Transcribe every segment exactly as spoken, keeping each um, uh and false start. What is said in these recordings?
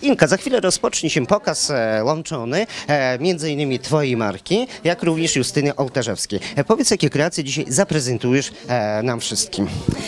Inka, za chwilę rozpocznie się pokaz e, łączony, e, między innymi Twojej marki, jak również Justyny Ołtarzewskiej. E, powiedz, jakie kreacje dzisiaj zaprezentujesz e, nam wszystkim?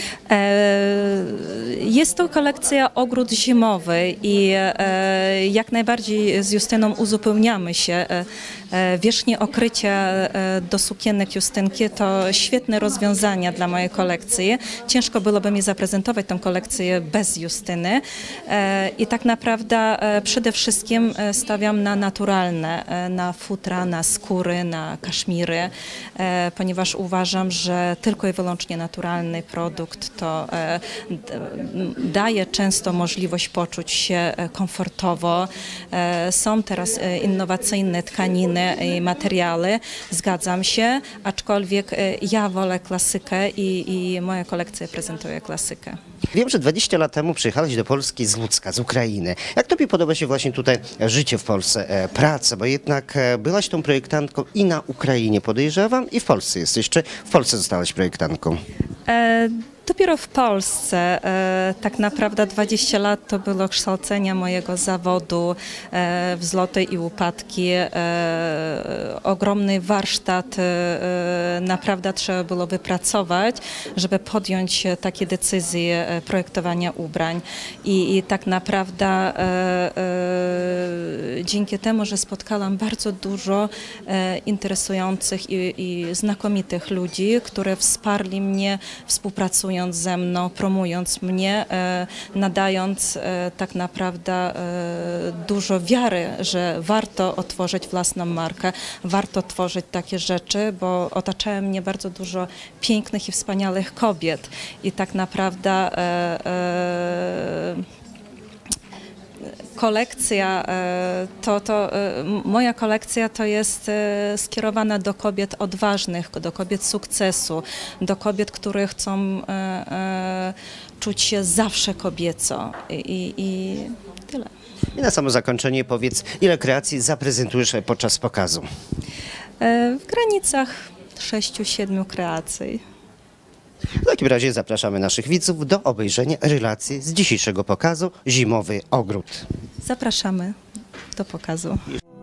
Jest to kolekcja ogród zimowy i jak najbardziej z Justyną uzupełniamy się. Wierzchnie okrycia do sukienek Justynki to świetne rozwiązania dla mojej kolekcji. Ciężko byłoby mi zaprezentować tę kolekcję bez Justyny i tak naprawdę przede wszystkim stawiam na naturalne, na futra, na skóry, na kaszmiry, ponieważ uważam, że tylko i wyłącznie naturalny produkt to daje często możliwość poczuć się komfortowo. Są teraz innowacyjne tkaniny i materiały, zgadzam się, aczkolwiek ja wolę klasykę i, i moja kolekcja prezentuje klasykę. Wiem, że dwadzieścia lat temu przyjechałeś do Polski z Łódzka, z Ukrainy. Jak Tobie podoba się właśnie tutaj życie w Polsce, e, praca, bo jednak e, byłaś tą projektantką i na Ukrainie, podejrzewam, i w Polsce jesteś. Czy w Polsce zostałaś projektantką? E Dopiero w Polsce e, tak naprawdę dwadzieścia lat to było kształcenia mojego zawodu, e, wzloty i upadki, e, ogromny warsztat e, naprawdę trzeba było wypracować, żeby podjąć takie decyzje projektowania ubrań i, i tak naprawdę e, e, dzięki temu, że spotkałam bardzo dużo e, interesujących i, i znakomitych ludzi, które wsparli mnie, współpracując ze mną, promując mnie, e, nadając e, tak naprawdę e, dużo wiary, że warto otworzyć własną markę, warto tworzyć takie rzeczy, bo otaczają mnie bardzo dużo pięknych i wspaniałych kobiet i tak naprawdę e, e, kolekcja, to, to moja kolekcja to jest skierowana do kobiet odważnych, do kobiet sukcesu, do kobiet, które chcą czuć się zawsze kobieco i, i tyle. I na samo zakończenie powiedz, ile kreacji zaprezentujesz podczas pokazu? W granicach sześciu siedmiu kreacji. W takim razie zapraszamy naszych widzów do obejrzenia relacji z dzisiejszego pokazu Zimowy Ogród. Zapraszamy do pokazu.